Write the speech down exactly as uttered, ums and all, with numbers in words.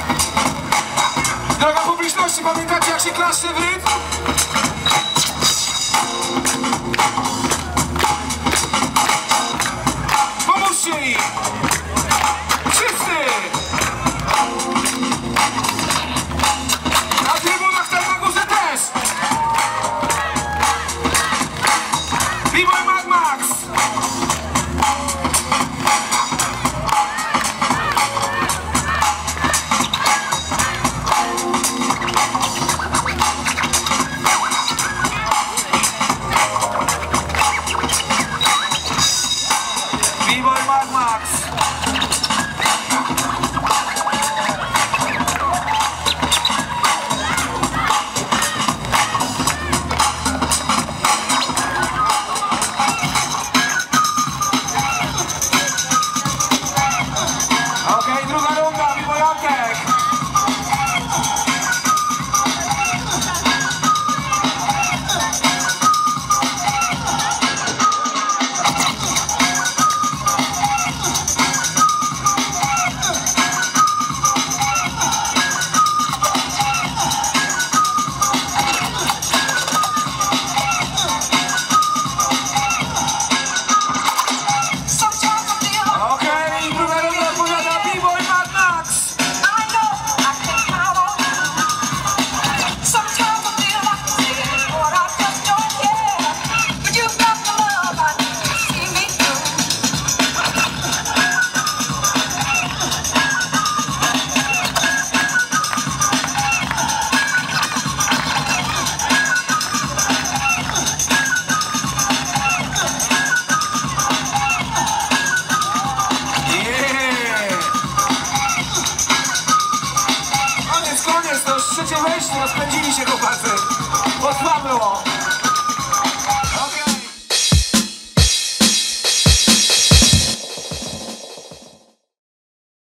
Droga publiczności, pamiętacie jak się klaszcze w rytm? Pomóżcie im! Wszyscy! Na trybunach tam na górze też! B-Boy Mad Max! B-Boy Mad Max! Okej, druga runda, B-Boyatek! Okej, druga runda odpowiada B-Boy Mad Max! Koniec, koniec, to już trzecie wejście, rozpędzili się chłopacy. Osłabło.